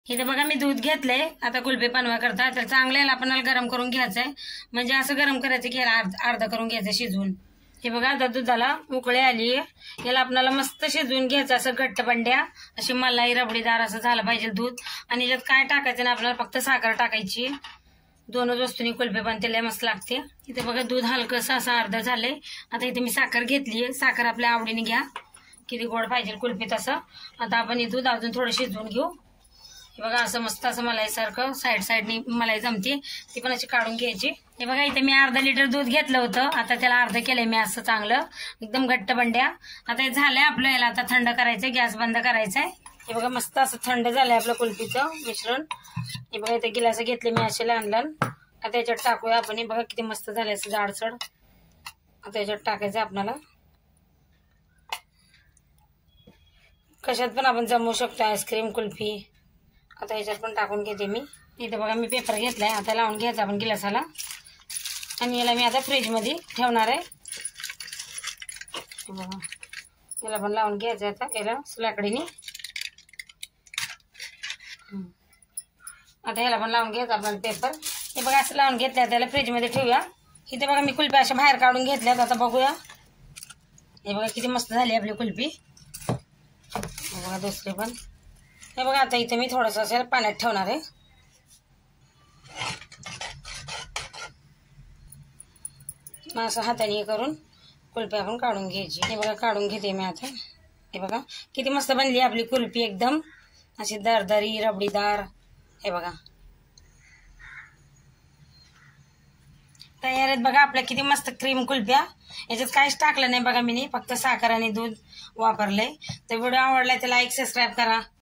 इथे बघा मी दूध घेतलंय आता कुल्फी बनवा करता तर चांगलं याला आपल्याला गरम करून घ्यायचंय म्हणजे असं गरम करायचं की याला अर्धा करून घ्यायचं शिजवून। हे बघा आता दुधाला उकळी आली याला आपल्याला मस्त शिजवून घ्यायचं असं घट्ट बंड्या अशी मलाई रबडीदार असं झालं पाहिजे दूध। आणि याच्यात काय टाकायचं ना आपल्याला फक्त साखर टाकायची। दोनच वस्तूंनी कुल्फी बनते लय मस्त लागते। इथे बघा दूध हलकंसं असं अर्ध झालंय। आता इथे मी साखर घेतलीये साखर आपल्या आवडीने घ्या किती गोड पाहिजे कुल्फी तसं। आता आपण हे दूध अजून थोडं शिजवून घेऊ। हे बघा असं मस्त असं मलाई सारखं साईडनी मलाई जमते ती पण अशी काढून घ्यायची। हे बघा इथे मी अर्धा लिटर दूध घेतलं होतं आता त्याला अर्ध केलंय मी असं चांगलं एकदम घट्ट बंड्या। आता हे झालंय आपलं याला आता थंड करायचंय गॅस बंद करायचाय। हे बघा मस्त असं थंड झालंय आपलं कुल्फीचं मिश्रण। हे बघा इथे गिलास घेतले मी असे लहान लहान आता याच्यात टाकूया आपण। हे बघा किती मस्त झालंय असं जाडसड। आता याच्यात टाकायचं आपल्याला कशात पण आपण जमवू शकतो आईस्क्रीम कुल्फी। आता याच्यात पण टाकून घेते मी। इथे बघा मी पेपर घेतलाय आता लावून घ्यायचा आपण गिलासाला आणि याला मी आता फ्रीज मध्ये ठेवणार आहे। बघा याला पण लावून घ्यायचं आता याला लाकडीने। आता याला पण लावून घ्यायचा आपण पेपर। हे बघा असं लावून घेतलंय त्याला फ्रीज मध्ये ठेवूया। इथे बघा मी कुल्फी अशा बाहेर काढून घेतल्यात आता बघूया। हे बघा किती मस्त झाली आपली कुल्फी। बघा दुसरी पण हे बघा आता इथे मी थोडंसं असं पाण्यात ठेवणार आहे। मग असं हाताने करून कुल्फी आपण काढून घ्यायची। हे बघा काढून घेते मी आता। हे बघा किती मस्त बनली आपली कुल्फी एकदम अशी दरदरी रबडीदार। हे बघा तयार आहेत बघा आपल्या किती मस्त क्रीम कुल्फ्या। याच्यात काहीच टाकलं नाही बघा मी फक्त साखर आणि दूध वापरले। तर व्हिडिओ आवडला तर लाईक सबस्क्राईब करा।